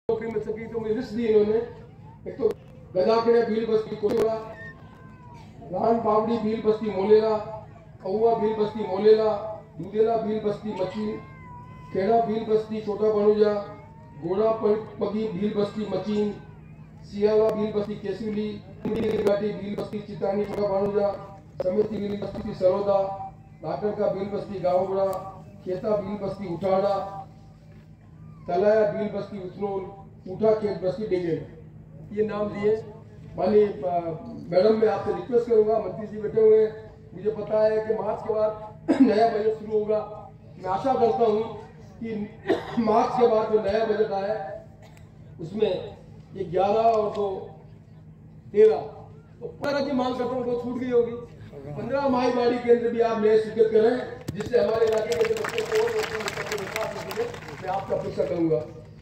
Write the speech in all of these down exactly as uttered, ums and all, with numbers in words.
नौकरी मिल सकी तो मुझे लिस्ट दी इन्होंने। एक तो गदाखेड़ा भील बस्ती कोलेरा, रान बावड़ी भील बस्ती मोलेरा, कौआ भील बस्ती मोलेरा, दूधेला भील बस्ती मचीन, खेड़ा भील बस्ती छोटा बनुजा, गोड़ा पगी भील बस्ती मचीन, सियावा भील बस्ती केसुली, घाटी भील बस्ती चितानी छोटा बनुजा, समिति भील बस्ती सरोदा, डाकर का भील बस्ती गावगड़ा, खेता भील बस्ती उठाड़ा, तलाया भील बस्ती उचनोल, उठा खेत बस्ती डिंगेल। ये नाम लिए। माननीय मैडम, मैं आपसे रिक्वेस्ट करूंगा, मंत्री जी बैठे हुए, मुझे पता है कि मार्च के बाद नया बजट शुरू होगा। मैं आशा करता हूं कि मार्च के बाद जो नया बजट आया उसमें ये ग्यारह और दो तेरह तो पंद्रह की मांग करता हूँ, वो छूट गई होगी। पंद्रह माई बाड़ी केंद्र भी आप नए स्वीकृत करें, जिससे हमारे इलाके के बच्चे को और विकास हो सके। मैं आपका अपेक्षा करूंगा।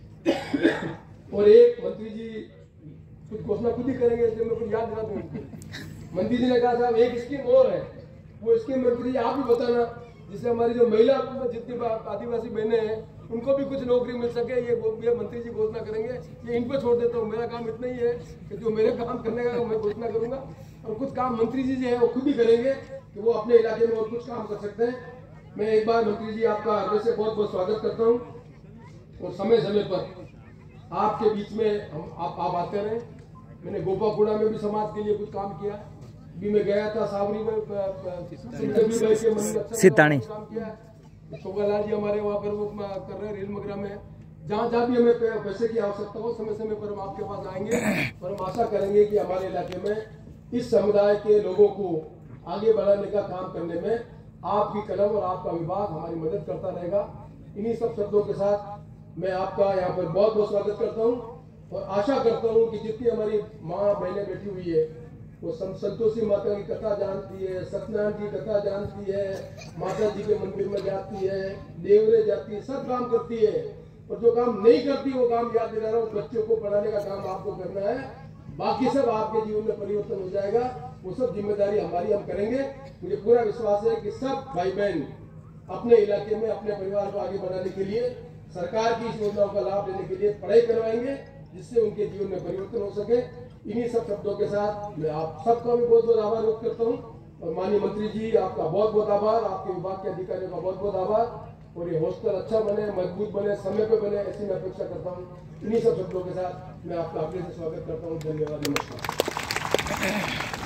और एक मंत्री जी कुछ घोषणा खुद ही करेंगे, इसलिए मैं कुछ याद दिला दूंगा। मंत्री जी ने कहा साहब एक स्कीम और है, वो स्कीम मंत्री आप ही बताना, जिससे हमारी जो महिला जितनी आदिवासी बहनें हैं उनको भी कुछ नौकरी मिल सके। ये ये मंत्री जी घोषणा करेंगे। ये इन पे छोड़ देता हूँ, मेरा काम इतना ही है कि जो मेरे काम करने का मैं घोषणा करूंगा, और कुछ काम मंत्री जी जो है वो खुद ही करेंगे कि वो अपने इलाके में और कुछ काम कर सकते हैं। मैं एक बार मंत्री जी आपका हृदय से बहुत बहुत स्वागत करता हूँ, और समय समय पर आपके बीच में हम आप, आप आते रहे। मैंने गोपाकुड़ा में भी समाज के लिए कुछ काम किया, भी मैं गया था सावरी में सीतानी काम किया। शोभालाल जी हमारे वहाँ पर वो कर रहे हैं रेल मगरा में। जहाँ जहाँ भी हमें पैसे की आवश्यकता हो समय समय पर हम आपके पास आएंगे, और हम आशा करेंगे कि हमारे इलाके में इस समुदाय के लोगों को आगे बढ़ाने का काम करने में आपकी कलम और आपका विभाग हमारी मदद करता रहेगा। इन्हीं सब शब्दों के साथ मैं आपका यहाँ पर बहुत बहुत स्वागत करता हूँ, और आशा करता हूँ कि जितनी हमारी माँ बहनें बैठी हुई है वो संतोषी माता की कथा जानती है, सत्यनारायण की कथा जानती है, माता जी के मंदिर में जाती है, देवरे जाती है, सब काम करती है। और जो काम नहीं करती वो काम याद दिला रहा हूँ, बच्चों को पढ़ाने का काम आपको करना है। बाकी सब आपके जीवन में परिवर्तन हो जाएगा, वो सब जिम्मेदारी हमारी हम करेंगे। मुझे पूरा विश्वास है कि सब भाई बहन अपने इलाके में अपने परिवार को आगे बढ़ाने के लिए सरकार की इस योजनाओं का लाभ लेने के लिए पढ़ाई करवाएंगे, जिससे उनके जीवन में परिवर्तन हो सके। इन्हीं सब शब्दों के साथ मैं आप सबका भी बहुत बहुत आभार व्यक्त करता हूँ, और माननीय मंत्री जी आपका बहुत बहुत आभार, आपके विभाग के अधिकारियों का बहुत बहुत आभार। और ये हॉस्टल अच्छा बने, मजबूत बने, समय पे बने, ऐसी मैं अपेक्षा करता हूँ। इन्हीं सब शब्दों के साथ मैं आपका अपने से स्वागत करता हूँ। धन्यवाद, नमस्कार।